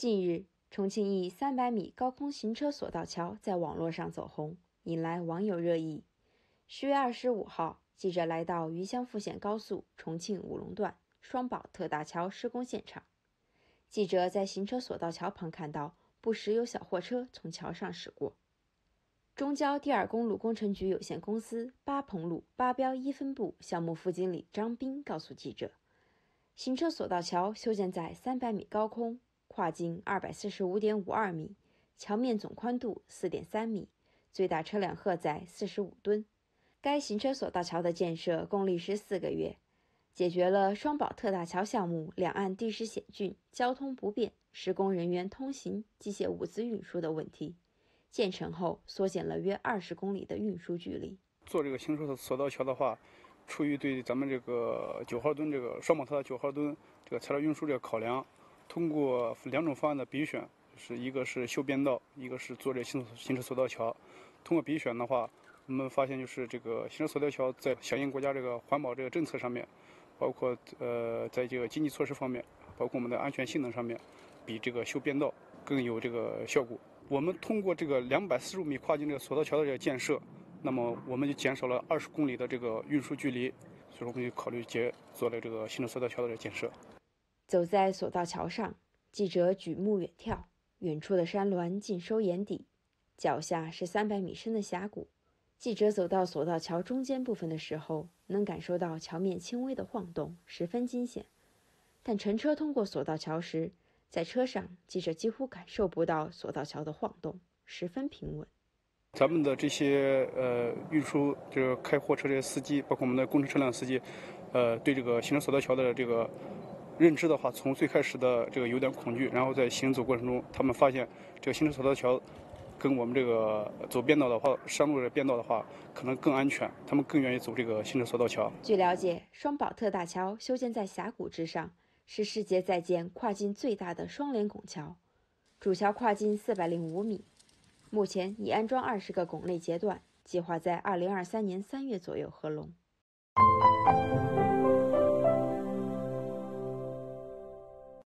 近日，重庆一300米高空行车索道桥在网络上走红，引来网友热议。10月25号，记者来到渝湘富县高速重庆武隆段双宝特大桥施工现场。记者在行车索道桥旁看到，不时有小货车从桥上驶过。中交第2公路工程局有限公司八棚路八标1分部项目副经理张斌告诉记者，行车索道桥修建在300米高空，跨径245.52米，桥面总宽度4.3米，最大车辆荷载45吨。该行车索道桥的建设共历时4个月，解决了双宝特大桥项目两岸地势险峻、交通不便、施工人员通行、机械物资运输的问题。建成后缩减了约20公里的运输距离。 做这个行车索道桥的话，出于对咱们这个9号墩这个双宝特大9号墩这个材料运输这个考量，通过2种方案的比选，就是一个是修边道，一个是做这行车索道桥。通过比选的话，我们发现就是这个行车索道桥在响应国家这个环保这个政策上面，包括在这个经济措施方面，包括我们的安全性能上面，比这个修边道更有这个效果。我们通过这个245米跨境这个索道桥的这个建设，那么我们就减少了20公里的这个运输距离，所以我们就考虑做了这个行车索道桥的这个建设。 走在索道桥上，记者举目远眺，远处的山峦尽收眼底，脚下是300米深的峡谷。记者走到索道桥中间部分的时候，能感受到桥面轻微的晃动，十分惊险。但乘车通过索道桥时，在车上，记者几乎感受不到索道桥的晃动，十分平稳。 咱们的这些运输就是开货车这些司机，包括我们的工程车辆司机，对这个行车索道桥的这个认知的话，从最开始的这个有点恐惧，然后在行走过程中，他们发现这个行车索道桥跟我们这个走便道的话，山路的便道的话，可能更安全，他们更愿意走这个行车索道桥。 据了解，双宝特大桥修建在峡谷之上，是世界在建跨境最大的双联拱桥，主桥跨径405米，目前已安装20个拱内阶段，计划在2023年3月左右合龙。